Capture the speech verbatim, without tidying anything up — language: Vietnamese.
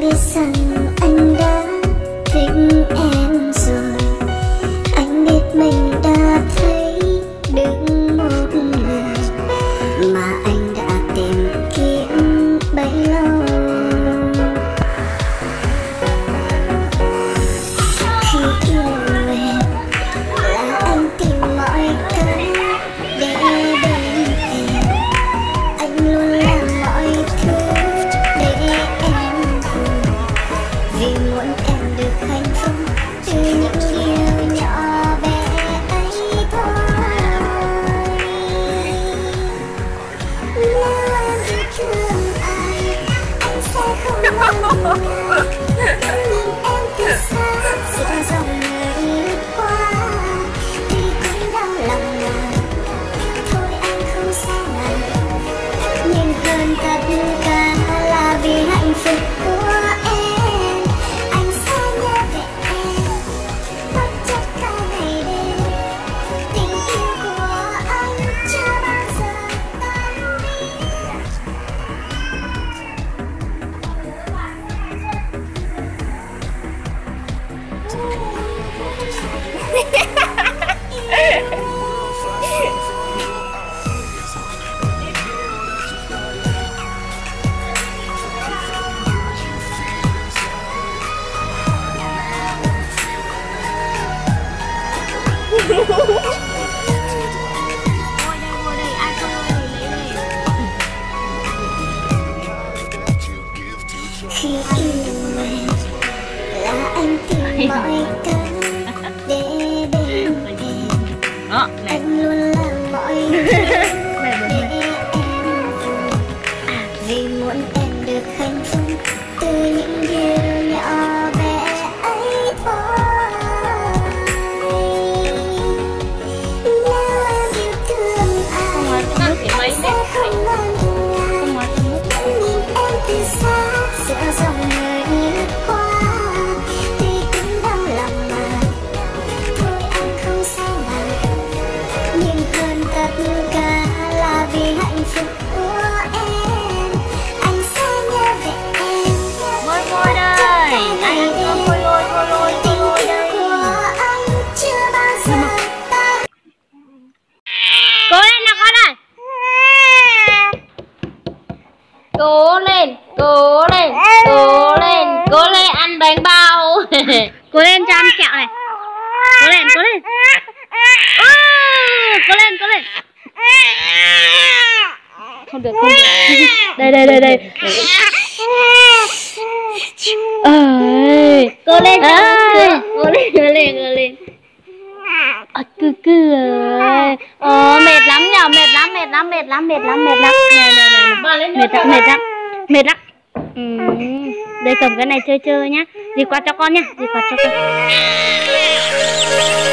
rằng anh đã thích em rồi. Anh biết mình đã thấy đứng một người mà anh đã tìm kiếm bấy lâu. Khi yêu em là anh tìm mọi cách để bên em. Anh luôn làm mọi thứ để em vui, vì muốn em được hạnh phúc từ những điều nhỏ bé ấy thôi. Nếu em yêu thương ai, anh sẽ không làm ngại. Nhìn em từ xa giữa dòng người lướt qua thì cũng đau lòng mà thôi anh không sao ngại. Nhưng hơn tất cả là vì hạnh phúc của em, anh sẽ nhớ về em bất chấp cả ngày đêm. Tình yêu của anh chưa bao giờ tan Ngồi đây, ngồi đây, ai không ngồi đây, lấy đây. Khi yêu em là anh tìm mọi cách để bên em. Đó, này. Anh luôn làm mọi thứ để em vui, vì muốn em được hạnh phúc từ những điều nhỏ bé ấy thôi. Nếu em yêu thương ai, anh sẽ không ngần ngại. Nhìn em từ xa giữa dòng người lướt qua thì cũng đau lòng mà thôi anh không sao ngại. Nhưng hơn tất cả là vì hạnh phúc của em, anh sẽ nhớ về em. Ngồi ngồi đây, ai ăn cơm ngồi ngồi ngồi ngồi Tình ngồi yêu đây. của anh chưa bao giờ tan. Cố lên nào con ơi. Cố lên, cố lên, cố lên, cố lên ăn bánh bao. Cố lên cho ăn kẹo này. Cố lên, cố lên. À, cố lên, cố lên. Không được, không được. Đây, đây, đây, đây. Ơi, cố lên, cố lên, cố lên, cố lên. À, cứ cứ ơi. Ờ, mệt lắm nhở, mệt lắm, mệt lắm, mệt lắm, mệt lắm, mệt lắm. Này, này, này, này. Mệt lắm, mệt lắm, mệt lắm. Ừ. Đây cầm cái này chơi chơi nhá. Dì quạt cho con nhá, dì quạt cho con.